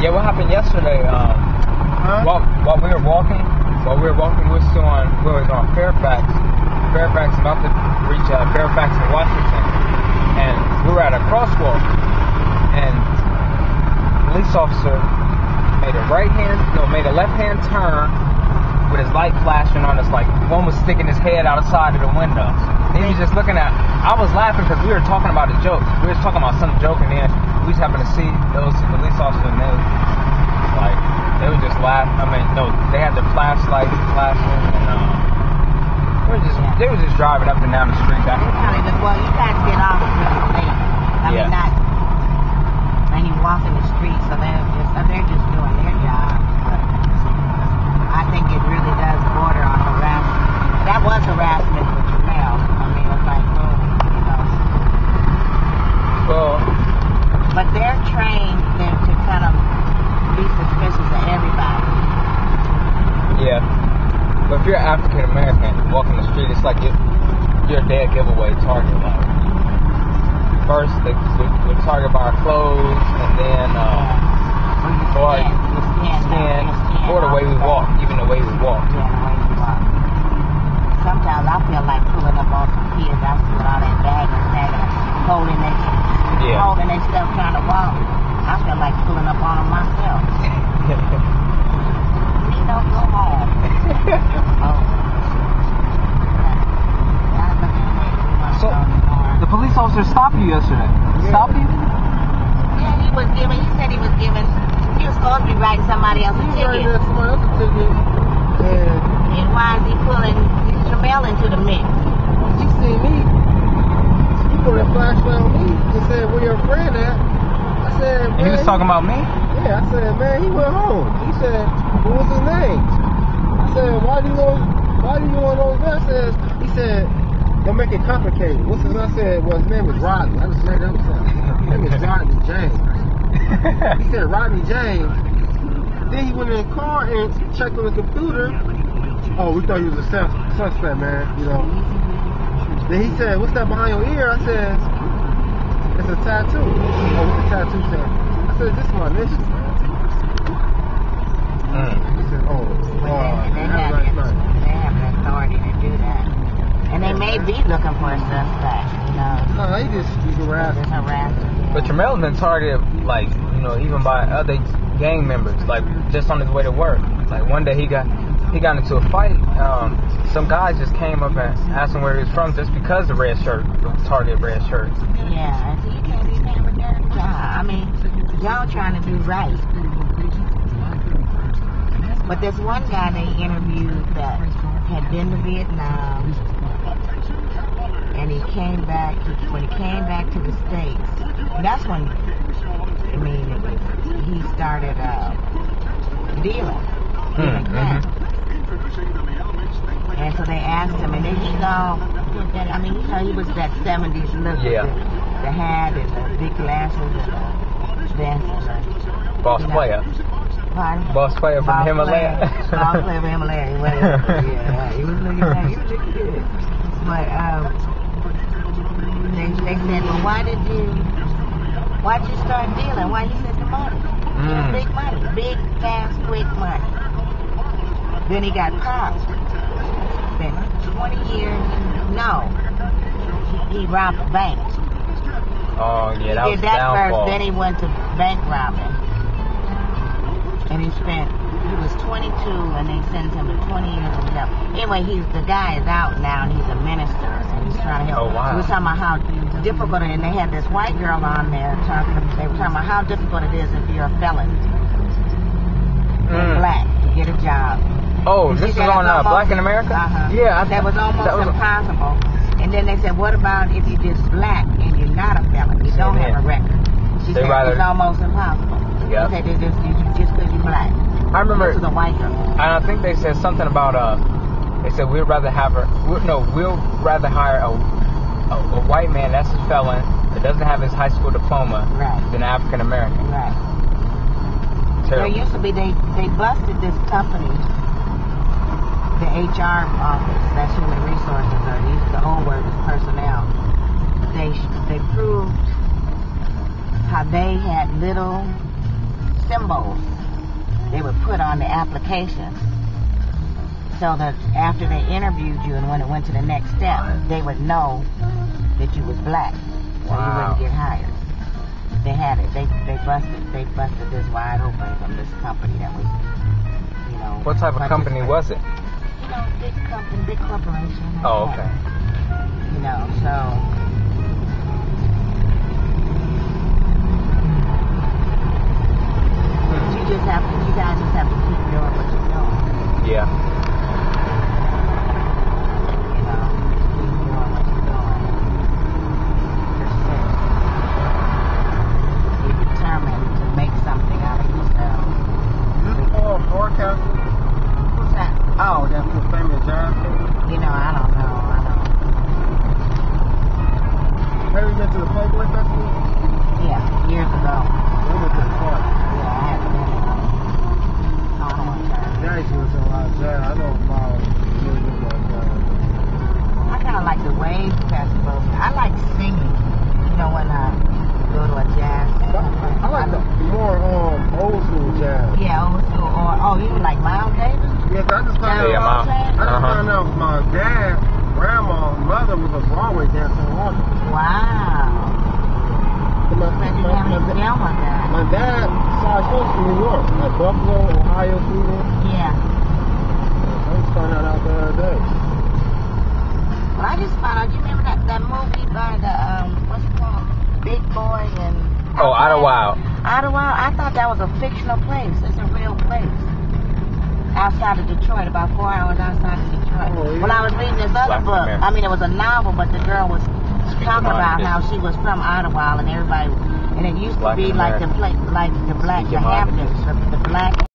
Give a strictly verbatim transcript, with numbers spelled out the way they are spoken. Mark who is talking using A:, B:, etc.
A: Yeah, what happened yesterday? Um,
B: huh?
A: while, while we were walking, while we were walking, we were still on, we were on Fairfax. Fairfax, about to reach uh, Fairfax in Washington. And we were at a crosswalk. And a police officer made a right hand, no, made a left hand turn with his light flashing on us, like one was sticking his head outside of the window. And he was just looking at, I was laughing because we were talking about a joke. We were talking about some joke, and then we just happened to see those police officers, and they was like, they were just laughing. I mean, no, they had their flashlights flashing, and um, they were just, they were just driving up and down the street. Back and forth.
C: Well, you guys get off really late. I
A: Yeah.
C: mean, not when you walk in the street, so they're just, so they're just doing their job. But I think it really does border on harassment. That was harassment for Jamel. I mean, it was like, well, you know.
A: Well,
C: but they're trained to, to kind of be suspicious of everybody.
A: yeah. But if you're African American walking the street, it's like you're, you're a dead giveaway target. Like, first, they we target by our clothes, and then uh, or
C: Skin, your skin,
A: skin,
C: your skin,
A: or the way we walk, even the way we walk.
C: Yeah, the way we walk. Sometimes I feel like pulling up on some kids. I see with all that bagging, bagging, holding their,
A: Yeah.
C: holding their stuff, trying to walk. I feel like pulling up on them myself. We don't go home. Oh.
A: So, the police officer stopped you yesterday.
B: Yeah.
A: Stop you?
C: Yeah, he was giving, he said he was giving, he was supposed to be writing somebody else's
B: He right
C: ticket.
B: there, somebody else's ticket. And
C: And why is he pulling Jamel into the mix?
B: he seen me. He put a flashlight on me and said, "Where your friend at?" I said,
A: And he
B: "Man,
A: was talking about me?
B: Yeah, I said, "Man, he went home." He said, "What was his name?" I said, "Why do you know? Why do you want to know his name?" I said, he said, "Don't make it complicated." What's his name? I said, "Well, his name is Rodney." I just made up something. His name is Rodney James. He said, "Rodney James." Then he went in the car and checked on the computer. Oh, we thought he was a sus- suspect, man. You know. Then he said, "What's that behind your ear?" I said, "It's a tattoo." Oh, what's the tattoo say? I said, "This is my initials, man."
A: Mm.
B: He said, "Oh,
C: But
B: uh,
C: they, they, have,
B: that's
C: the-
B: right."
C: they have the authority to do that. And they may be looking for a suspect, you know.
B: No, he just he's
C: It's
B: harassing.
C: harassment.
A: But Jamel's been targeted, like, you know, even by other gang members, like, just on his way to work. Like, one day he got he got into a fight. Um, some guys just came up and asked him where he was from just because the red shirt, the target red shirt.
C: Yeah, and you can't even have a damn job. I mean, y'all trying to do right. But there's one guy they interviewed that had been to Vietnam, and he came back, when he came back to the States, that's when, I mean, he started uh, dealing. dealing
A: Mm,
C: crack.
A: mhm.
C: And so they asked him, and then he all, I mean, you know, he was that seventies look
A: Yeah.
C: with the, the hat and the big glasses and the vest and the,
A: Boss
C: you know.
A: player.
C: Pardon?
A: Boss player from
C: Boss
A: Himalaya.
C: player. Boss player from Himalaya. Whatever. Yeah, he was looking like, he was looking good. But um, they, they said, well, why did you, why'd you start dealing? Why? He said, the money.
A: Mm.
C: Big money. Big, fast, quick money. Then he got caught. Spent twenty years. No. He, he robbed a bank.
A: Oh, yeah, that
C: he
A: was
C: did that
A: downfall.
C: first, then he went to bank robbing. And he spent, he was twenty-two and they sentenced him to twenty years in jail. Anyway, he's, the guy is out now and he's a minister and he's trying to help.
A: Oh, wow.
C: He was talking about how difficult, and they had this white girl on there talking, they were talking about how difficult it is if you're a felon.
A: Mm.
C: Black, to get a job.
A: Oh,
C: You
A: this is
C: see that?
A: on
C: It's
A: uh,
C: almost-
A: Black in America?
C: Uh-huh.
A: Yeah. I,
C: That was almost
A: that was-
C: impossible. And then they said, what about if you're just black and you're not a felon? You don't
A: Yeah.
C: have a record. She
A: They
C: said
A: rather-
C: it's almost impossible.
A: Yeah.
C: They said they just, you, just because you're black.
A: I remember,
C: This is a white girl.
A: and I think they said something about, uh, they said we'd rather have her, we, no, we'll rather hire a, a, a white man that's a felon that doesn't have his high school diploma
C: Right.
A: than African American.
C: Right.
A: Terrible.
C: There used to be, they, they busted this company, the H R office, that's human resources, or these the old word is personnel. They they proved how they had little symbols they would put on the application, so that after they interviewed you and when it went to the next step, they would know that you was black, so
A: Wow.
C: you wouldn't get hired. They had it. They they busted they busted this wide open from this company that was, you know.
A: What type of company was it?
C: You know, big company, big corporation.
A: Oh, okay.
C: You know, so. You just have to, you guys just have to keep doing what you're doing.
A: Yeah.
C: You know, keep doing what you're doing. Persist. Be determined to make something out of yourself.
B: Is this Paul Forecaster?
C: Who's that? Oh,
B: That's the famous jazz singer.
C: you know, I don't know. I don't.
B: Have you been to the Playboy Festival?
C: Yeah, years ago.
B: We went to the park.
C: Yeah, I haven't been in a long time.
B: Yeah, I used to listen to a lot of jazz. I know about really good about jazz.
C: I kind of like the wave festivals. I like singing. You know, when I go to a jazz.
B: I like the more um, old school jazz.
C: Yeah, old school. Or, oh, you like Miles Davis?
B: Yeah, 'cause I just found
A: Yeah,
B: out.
A: Mom.
B: I just
A: Uh-huh.
B: found out my dad, grandma, mother was a Broadway dancer in Washington.
C: Wow.
B: My,
C: But you
B: my,
C: have any
B: my,
C: film of that?
B: my dad saw shows from New York, like Buffalo, Ohio, Cleveland.
C: Yeah.
B: I just found out out the other day.
C: Well, I just found out. You remember that, that movie by the, um, what's it called? Big Boy and...
A: Oh, Idlewild.
C: Idlewild? I thought that was a fictional place. It's a real place. Outside of Detroit, about four hours outside of Detroit.
B: Oh, yeah.
C: When I was reading this other
A: Black
C: book,
A: America.
C: I mean, it was a novel, but the girl was talking
A: your
C: about
A: mind,
C: how
A: bitch.
C: she was from Idlewild and everybody, and it used
A: Black
C: to be like the
A: America.
C: pla like the black,
A: Speak
C: the
A: your mind,
C: Hamptons, the, the black